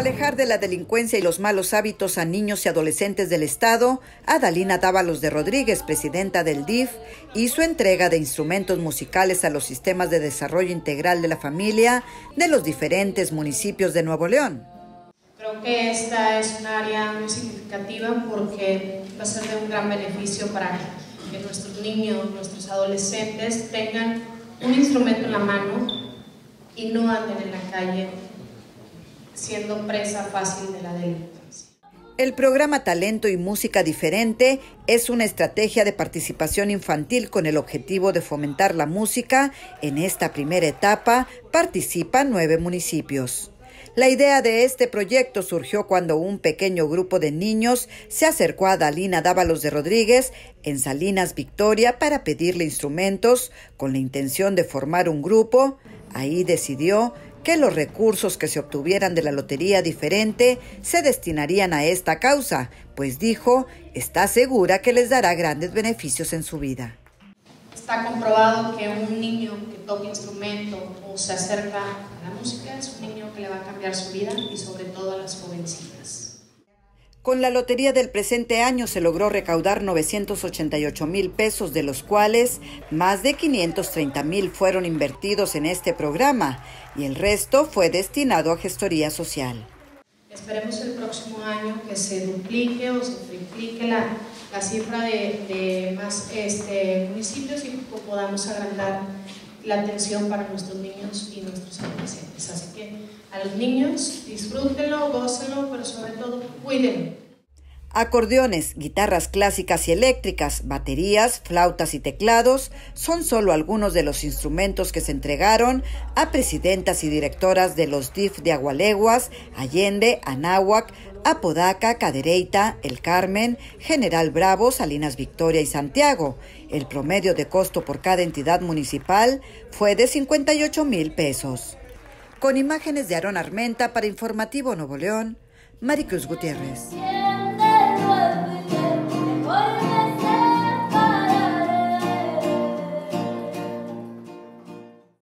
alejar de la delincuencia y los malos hábitos a niños y adolescentes del Estado, Adalina Dávalos de Rodríguez, presidenta del DIF, hizo entrega de instrumentos musicales a los sistemas de desarrollo integral de la familia de los diferentes municipios de Nuevo León. Creo que esta es un área muy significativa porque va a ser de un gran beneficio para que nuestros niños, nuestros adolescentes tengan un instrumento en la mano y no anden en la calle siendo presa fácil de la delincuencia. El programa Talento y Música Diferente es una estrategia de participación infantil con el objetivo de fomentar la música. En esta primera etapa participan 9 municipios. La idea de este proyecto surgió cuando un pequeño grupo de niños se acercó a Adalina Dávalos de Rodríguez en Salinas, Victoria, para pedirle instrumentos con la intención de formar un grupo. Ahí decidió que los recursos que se obtuvieran de la Lotería Diferente se destinarían a esta causa, pues dijo, está segura que les dará grandes beneficios en su vida. Está comprobado que un niño que toca instrumento o se acerca a la música es un niño que le va a cambiar su vida y sobre todo a las jovencitas. Con la lotería del presente año se logró recaudar 988,000 pesos, de los cuales más de 530,000 fueron invertidos en este programa y el resto fue destinado a gestoría social. Esperemos el próximo año que se duplique o se triplique la cifra de más municipios y podamos agrandar la atención para nuestros niños y nuestros adolescentes. Así que a los niños disfrútenlo, gócenlo, pero sobre todo cuídenlo. Acordeones, guitarras clásicas y eléctricas, baterías, flautas y teclados son solo algunos de los instrumentos que se entregaron a presidentas y directoras de los DIF de Agualeguas, Allende, Anáhuac, Apodaca, Cadereyta, El Carmen, General Bravo, Salinas Victoria y Santiago. El promedio de costo por cada entidad municipal fue de 58,000 pesos. Con imágenes de Aarón Armenta para Informativo Nuevo León, Maricruz Gutiérrez.